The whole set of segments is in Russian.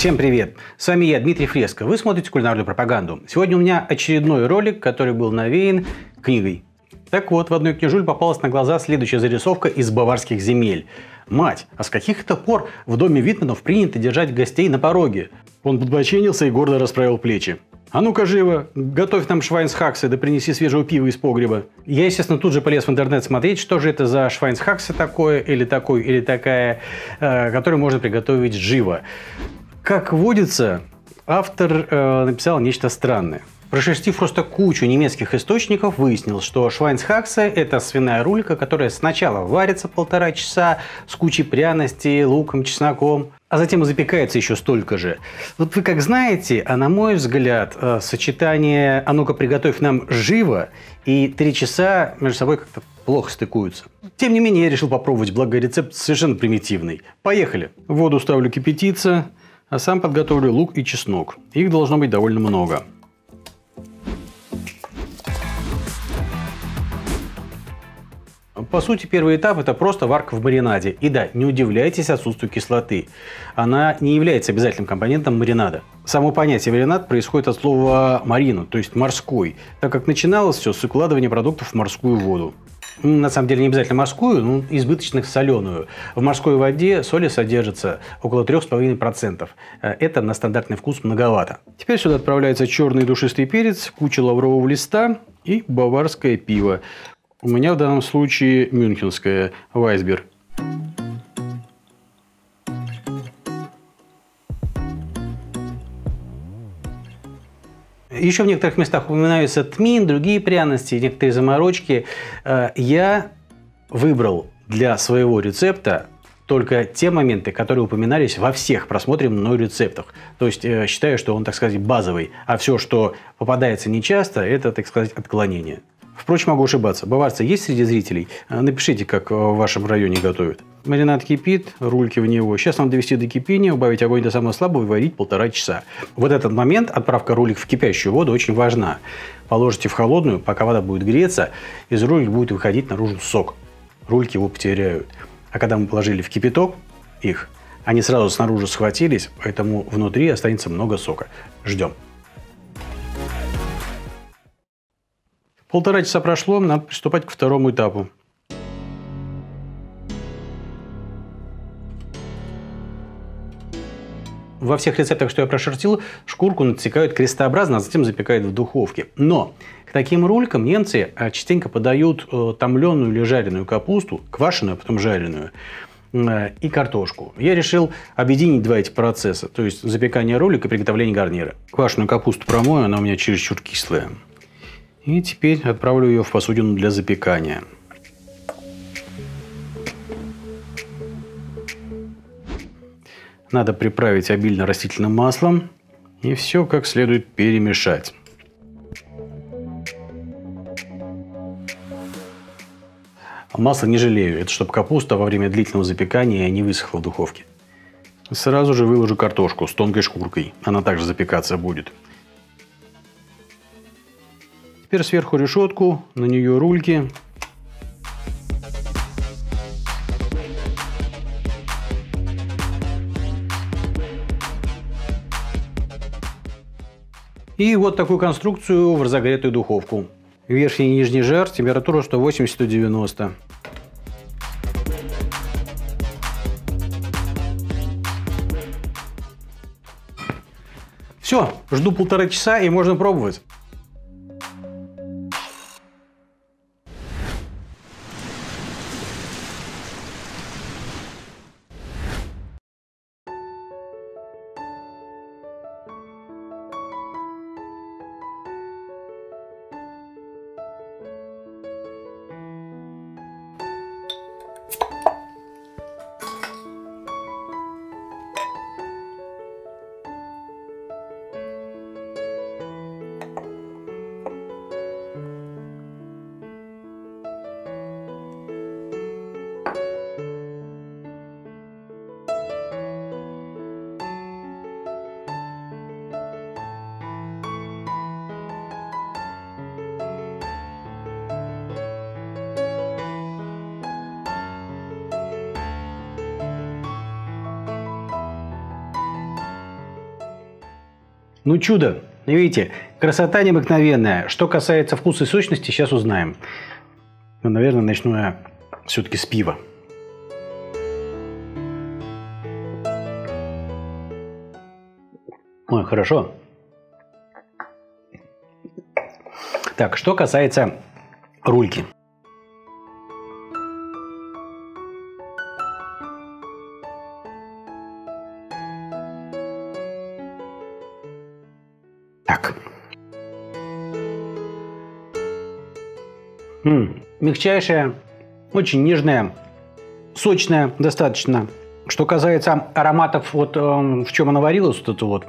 Всем привет! С вами я, Дмитрий Фреско. Вы смотрите кулинарную пропаганду. Сегодня у меня очередной ролик, который был навеян книгой. Так вот, в одной книжуле попалась на глаза следующая зарисовка из баварских земель. Мать, а с каких это пор в доме Витманов принято держать гостей на пороге? Он подбоченился и гордо расправил плечи. А ну-ка живо, готовь нам швайнсхаксе, да принеси свежего пива из погреба. Я, естественно, тут же полез в интернет смотреть, что же это за швайнсхаксе такое, или такая, которую можно приготовить живо. Как водится, автор написал нечто странное. Прошерстив просто кучу немецких источников, выяснил, что швайнсхаксе – это свиная рулька, которая сначала варится 1,5 часа с кучей пряностей, луком, чесноком, а затем запекается еще столько же. Вот вы как знаете, а на мой взгляд, сочетание «а ну-ка приготовь нам живо» и 3 часа между собой как-то плохо стыкуются. Тем не менее, я решил попробовать, благо рецепт совершенно примитивный. Поехали! Воду ставлю кипятиться, а сам подготовлю лук и чеснок. Их должно быть довольно много. По сути, первый этап – это просто варка в маринаде. И да, не удивляйтесь отсутствию кислоты. Она не является обязательным компонентом маринада. Само понятие маринад происходит от слова «марину», то есть «морской», так как начиналось все с укладывания продуктов в морскую воду. На самом деле не обязательно морскую, но избыточно соленую. В морской воде соли содержится около 3,5%. Это на стандартный вкус многовато. Теперь сюда отправляется черный душистый перец, куча лаврового листа и баварское пиво. У меня в данном случае мюнхенское, Вайсбер. Еще в некоторых местах упоминаются тмин, другие пряности, некоторые заморочки. Я выбрал для своего рецепта только те моменты, которые упоминались во всех просмотренных мной рецептах. То есть считаю, что он, так сказать, базовый. А все, что попадается нечасто, это, так сказать, отклонение. Впрочем, могу ошибаться. Баварцы есть среди зрителей? Напишите, как в вашем районе готовят. Маринад кипит, рульки в него. Сейчас надо довести до кипения, убавить огонь до самого слабого и варить 1,5 часа. Вот этот момент, отправка рулик в кипящую воду, очень важна. Положите в холодную, пока вода будет греться, из рулик будет выходить наружу сок. Рульки его потеряют. А когда мы положили в кипяток их, они сразу снаружи схватились, поэтому внутри останется много сока. Ждем. 1,5 часа прошло, надо приступать к второму этапу. Во всех рецептах, что я прошертил, шкурку натекают крестообразно, а затем запекают в духовке. Но к таким рулькам немцы частенько подают томленую или жареную капусту, квашеную, а потом жареную, и картошку. Я решил объединить два эти процесса, то есть запекание рулика и приготовление гарнира. Квашеную капусту промою, она у меня чересчур кислая. И теперь отправлю ее в посудину для запекания. Надо приправить обильно растительным маслом и все как следует перемешать. Масла не жалею, это чтобы капуста во время длительного запекания не высохла в духовке. Сразу же выложу картошку с тонкой шкуркой, она также запекаться будет. Теперь сверху решетку, на нее рульки. И вот такую конструкцию в разогретую духовку. Верхний и нижний жар, температура 180-190. Все, жду 1,5 часа и можно пробовать. Ну чудо, видите, красота необыкновенная. Что касается вкуса и сочности, сейчас узнаем. Но, наверное, начну я все-таки с пива. Ой, хорошо. Так, что касается рульки. Так. Мягчайшая, очень нежная, сочная достаточно. Что касается ароматов, вот в чем она варилась, вот это вот.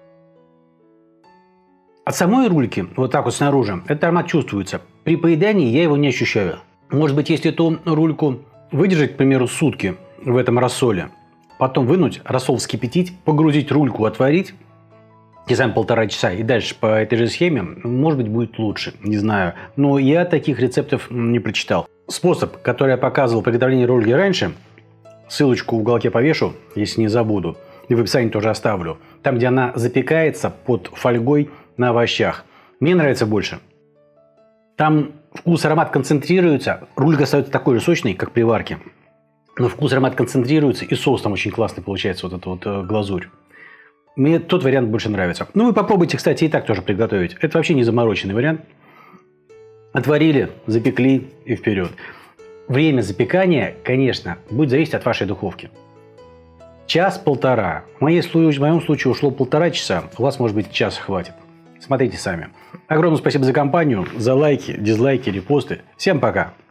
От самой рульки, вот так вот снаружи, этот аромат чувствуется. При поедании я его не ощущаю. Может быть, если эту рульку выдержать, к примеру, сутки в этом рассоле, потом вынуть, рассол вскипятить, погрузить рульку, отварить, те самые 1,5 часа, и дальше по этой же схеме, может быть, будет лучше, не знаю. Но я таких рецептов не прочитал. Способ, который я показывал приготовления рульки раньше, ссылочку в уголке повешу, если не забуду, и в описании тоже оставлю. Там, где она запекается под фольгой на овощах. Мне нравится больше. Там вкус, аромат концентрируется. Рулька остается такой же сочной, как при варке. Но вкус, аромат концентрируется. И соус там очень классный получается, вот эта вот глазурь. Мне тот вариант больше нравится. Ну, вы попробуйте, кстати, и так тоже приготовить. Это вообще не замороченный вариант. Отварили, запекли и вперед. Время запекания, конечно, будет зависеть от вашей духовки. Час-полтора. В моем случае ушло 1,5 часа. У вас, может быть, часа хватит. Смотрите сами. Огромное спасибо за компанию, за лайки, дизлайки, репосты. Всем пока!